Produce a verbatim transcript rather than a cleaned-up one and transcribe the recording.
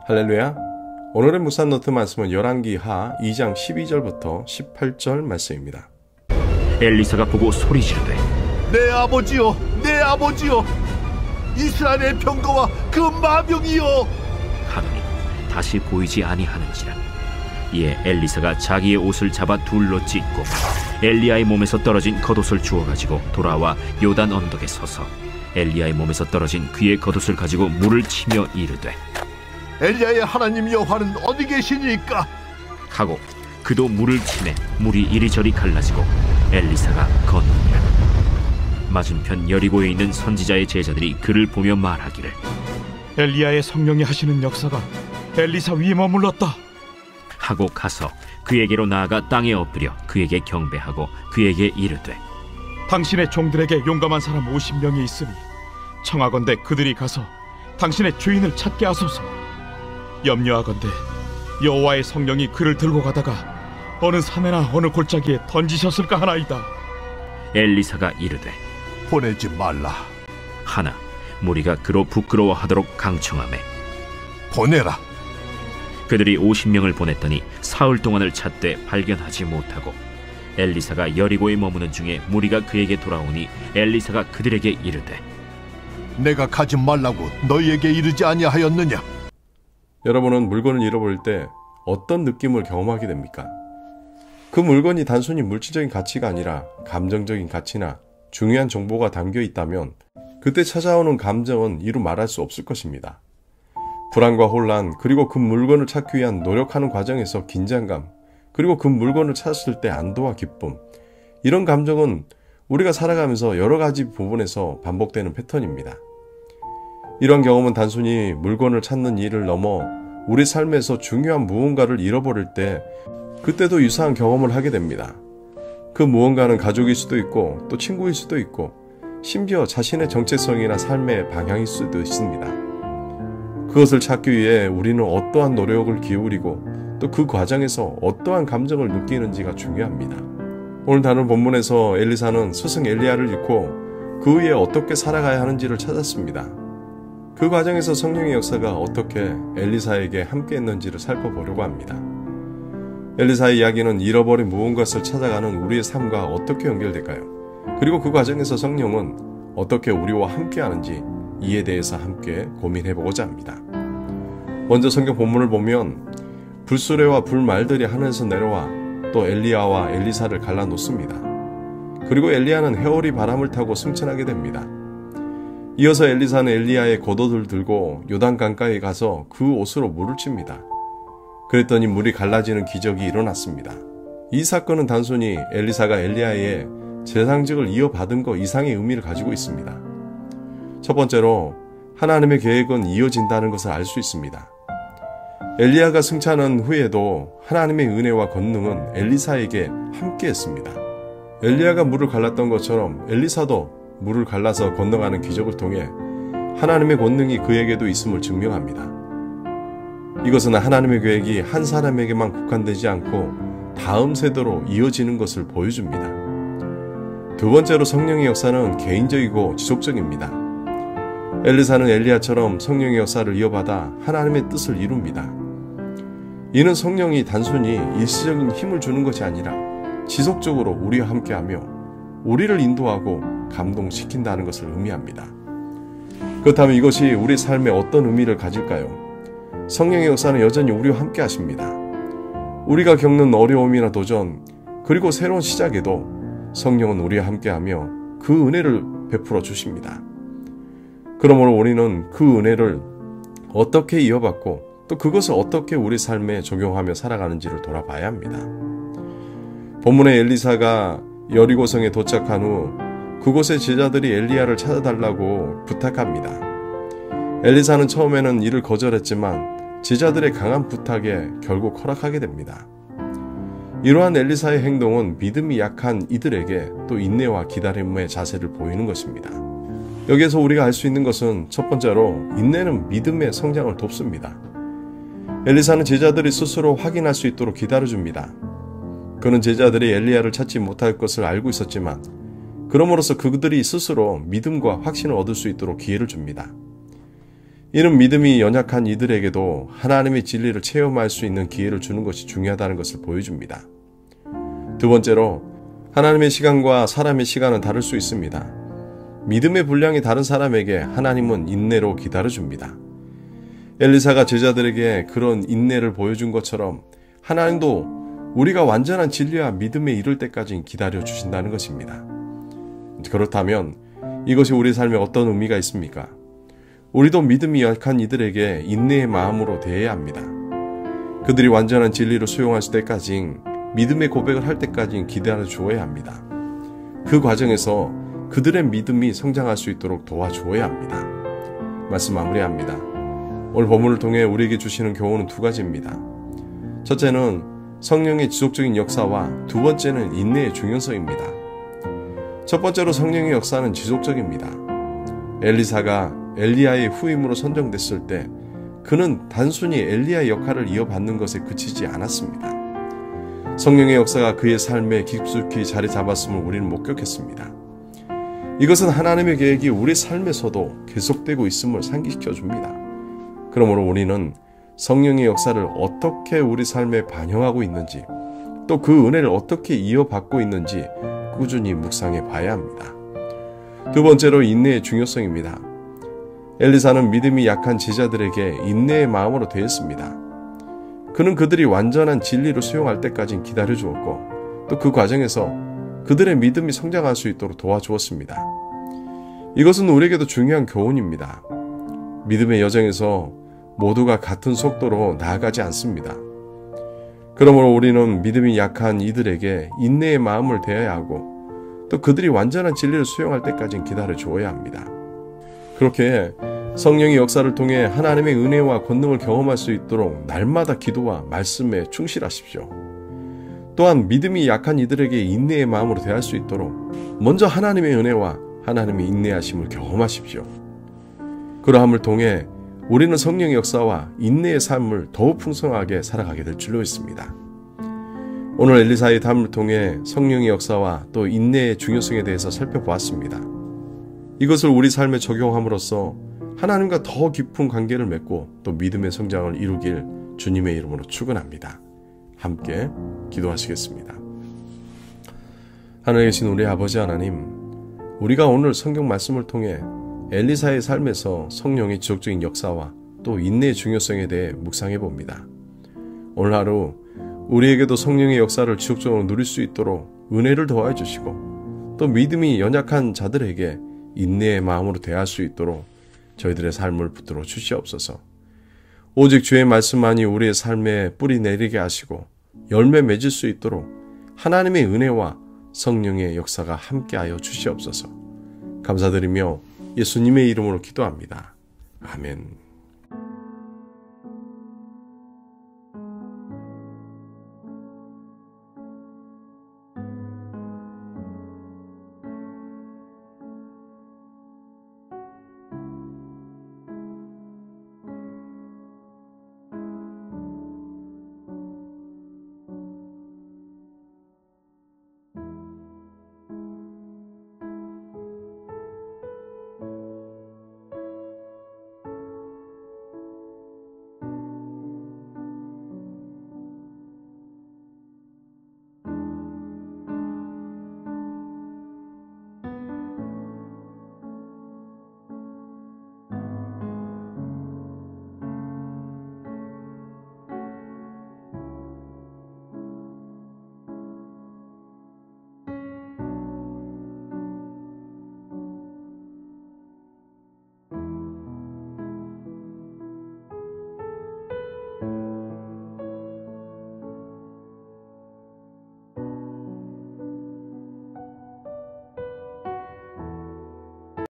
할렐루야. 오늘의 묵상 노트 말씀은 열왕기하 이 장 십이 절부터 십팔 절 말씀입니다. 엘리사가 보고 소리 지르되 내 아버지여, 내 아버지여, 이스라엘의 병거와 그 마병이여 하더니 다시 보이지 아니하는지라. 이에 엘리사가 자기의 옷을 잡아 둘로 찢고 엘리야의 몸에서 떨어진 겉옷을 주워가지고 돌아와 요단 언덕에 서서 엘리야의 몸에서 떨어진 그의 겉옷을 가지고 물을 치며 이르되 엘리야의 하나님 여호와는 어디 계시니까 하고 그도 물을 치매 물이 이리저리 갈라지고 엘리사가 건너니라. 맞은편 여리고에 있는 선지자의 제자들이 그를 보며 말하기를 엘리야의 성령이 하시는 역사가 엘리사 위에 머물렀다 하고 가서 그에게로 나아가 땅에 엎드려 그에게 경배하고 그에게 이르되 당신의 종들에게 용감한 사람 오십 명이 있으니 청하건대 그들이 가서 당신의 주인을 찾게 하소서. 염려하건대 여호와의 성령이 그를 들고 가다가 어느 산에나 어느 골짜기에 던지셨을까 하나이다. 엘리사가 이르되 보내지 말라. 하나 무리가 그로 부끄러워하도록 강청하매 보내라. 그들이 오십 명을 보냈더니 사흘 동안을 찾되 발견하지 못하고 엘리사가 여리고에 머무는 중에 무리가 그에게 돌아오니 엘리사가 그들에게 이르되 내가 가지 말라고 너희에게 이르지 아니하였느냐? 여러분은 물건을 잃어버릴 때 어떤 느낌을 경험하게 됩니까? 그 물건이 단순히 물질적인 가치가 아니라 감정적인 가치나 중요한 정보가 담겨 있다면 그때 찾아오는 감정은 이루 말할 수 없을 것입니다. 불안과 혼란, 그리고 그 물건을 찾기 위한 노력하는 과정에서 긴장감, 그리고 그 물건을 찾았을 때 안도와 기쁨, 이런 감정은 우리가 살아가면서 여러 가지 부분에서 반복되는 패턴입니다. 이런 경험은 단순히 물건을 찾는 일을 넘어 우리 삶에서 중요한 무언가를 잃어버릴 때 그때도 유사한 경험을 하게 됩니다. 그 무언가는 가족일 수도 있고 또 친구일 수도 있고 심지어 자신의 정체성이나 삶의 방향일 수도 있습니다. 그것을 찾기 위해 우리는 어떠한 노력을 기울이고 또 그 과정에서 어떠한 감정을 느끼는지가 중요합니다. 오늘 다룬 본문에서 엘리사는 스승 엘리야를 잃고 그 위에 어떻게 살아가야 하는지를 찾았습니다. 그 과정에서 성령의 역사가 어떻게 엘리사에게 함께 했는지를 살펴보려고 합니다. 엘리사의 이야기는 잃어버린 무언가를 찾아가는 우리의 삶과 어떻게 연결될까요? 그리고 그 과정에서 성령은 어떻게 우리와 함께 하는지 이에 대해서 함께 고민해보고자 합니다. 먼저 성경 본문을 보면 불수레와 불말들이 하늘에서 내려와 또 엘리야와 엘리사를 갈라놓습니다. 그리고 엘리야는 해오리 바람을 타고 승천하게 됩니다. 이어서 엘리사는 엘리야의 겉옷을 들고 요단강가에 가서 그 옷으로 물을 칩니다. 그랬더니 물이 갈라지는 기적이 일어났습니다. 이 사건은 단순히 엘리사가 엘리야의 재상직을 이어받은 것 이상의 의미를 가지고 있습니다. 첫 번째로 하나님의 계획은 이어진다는 것을 알 수 있습니다. 엘리야가 승천한 후에도 하나님의 은혜와 권능은 엘리사에게 함께했습니다. 엘리야가 물을 갈랐던 것처럼 엘리사도 물을 갈라서 건너가는 기적을 통해 하나님의 권능이 그에게도 있음을 증명합니다. 이것은 하나님의 계획이 한 사람에게만 국한되지 않고 다음 세대로 이어지는 것을 보여줍니다. 두 번째로 성령의 역사는 개인적이고 지속적입니다. 엘리사는 엘리야처럼 성령의 역사를 이어받아 하나님의 뜻을 이룹니다. 이는 성령이 단순히 일시적인 힘을 주는 것이 아니라 지속적으로 우리와 함께하며 우리를 인도하고 감동시킨다는 것을 의미합니다. 그렇다면 이것이 우리 삶에 어떤 의미를 가질까요? 성령의 역사는 여전히 우리와 함께 하십니다. 우리가 겪는 어려움이나 도전, 그리고 새로운 시작에도 성령은 우리와 함께하며 그 은혜를 베풀어 주십니다. 그러므로 우리는 그 은혜를 어떻게 이어받고 또 그것을 어떻게 우리 삶에 적용하며 살아가는지를 돌아봐야 합니다. 본문의 엘리사가 여리고성에 도착한 후 그곳의 제자들이 엘리야를 찾아달라고 부탁합니다. 엘리사는 처음에는 이를 거절했지만 제자들의 강한 부탁에 결국 허락하게 됩니다. 이러한 엘리사의 행동은 믿음이 약한 이들에게 또 인내와 기다림의 자세를 보이는 것입니다. 여기에서 우리가 알 수 있는 것은 첫 번째로 인내는 믿음의 성장을 돕습니다. 엘리사는 제자들이 스스로 확인할 수 있도록 기다려줍니다. 그는 제자들이 엘리야를 찾지 못할 것을 알고 있었지만 그럼으로써 그들이 스스로 믿음과 확신을 얻을 수 있도록 기회를 줍니다. 이는 믿음이 연약한 이들에게도 하나님의 진리를 체험할 수 있는 기회를 주는 것이 중요하다는 것을 보여줍니다. 두 번째로, 하나님의 시간과 사람의 시간은 다를 수 있습니다. 믿음의 분량이 다른 사람에게 하나님은 인내로 기다려줍니다. 엘리사가 제자들에게 그런 인내를 보여준 것처럼 하나님도 우리가 완전한 진리와 믿음에 이를 때까지 기다려주신다는 것입니다. 그렇다면 이것이 우리 삶에 어떤 의미가 있습니까? 우리도 믿음이 약한 이들에게 인내의 마음으로 대해야 합니다. 그들이 완전한 진리를 수용할 때까지, 믿음의 고백을 할 때까지 기다려 주어야 합니다. 그 과정에서 그들의 믿음이 성장할 수 있도록 도와주어야 합니다. 말씀 마무리합니다. 오늘 본문을 통해 우리에게 주시는 교훈은 두 가지입니다. 첫째는 성령의 지속적인 역사와 두 번째는 인내의 중요성입니다. 첫 번째로 성령의 역사는 지속적입니다. 엘리사가 엘리야의 후임으로 선정됐을 때 그는 단순히 엘리야의 역할을 이어받는 것에 그치지 않았습니다. 성령의 역사가 그의 삶에 깊숙이 자리 잡았음을 우리는 목격했습니다. 이것은 하나님의 계획이 우리 삶에서도 계속되고 있음을 상기시켜 줍니다. 그러므로 우리는 성령의 역사를 어떻게 우리 삶에 반영하고 있는지, 또 그 은혜를 어떻게 이어받고 있는지 꾸준히 묵상해 봐야 합니다. 두 번째로 인내의 중요성입니다. 엘리사는 믿음이 약한 제자들에게 인내의 마음으로 대했습니다. 그는 그들이 완전한 진리를 수용할 때까지 기다려 주었고, 또 그 과정에서 그들의 믿음이 성장할 수 있도록 도와주었습니다. 이것은 우리에게도 중요한 교훈입니다. 믿음의 여정에서 모두가 같은 속도로 나아가지 않습니다. 그러므로 우리는 믿음이 약한 이들에게 인내의 마음을 대해야 하고, 또 그들이 완전한 진리를 수용할 때까지 기다려 주어야 합니다. 그렇게 성령의 역사를 통해 하나님의 은혜와 권능을 경험할 수 있도록 날마다 기도와 말씀에 충실하십시오. 또한 믿음이 약한 이들에게 인내의 마음으로 대할 수 있도록 먼저 하나님의 은혜와 하나님의 인내하심을 경험하십시오. 그러함을 통해 우리는 성령의 역사와 인내의 삶을 더욱 풍성하게 살아가게 될 줄로 믿습니다. 오늘 엘리사의 담을 통해 성령의 역사와 또 인내의 중요성에 대해서 살펴보았습니다. 이것을 우리 삶에 적용함으로써 하나님과 더 깊은 관계를 맺고 또 믿음의 성장을 이루길 주님의 이름으로 축원합니다. 함께 기도하시겠습니다. 하늘에 계신 우리 아버지 하나님, 우리가 오늘 성경 말씀을 통해 엘리사의 삶에서 성령의 지속적인 역사와 또 인내의 중요성에 대해 묵상해 봅니다. 오늘 하루 우리에게도 성령의 역사를 지속적으로 누릴 수 있도록 은혜를 더해 주시고, 또 믿음이 연약한 자들에게 인내의 마음으로 대할 수 있도록 저희들의 삶을 붙들어 주시옵소서. 오직 주의 말씀만이 우리의 삶에 뿌리 내리게 하시고 열매 맺을 수 있도록 하나님의 은혜와 성령의 역사가 함께하여 주시옵소서. 감사드리며 예수님의 이름으로 기도합니다. 아멘.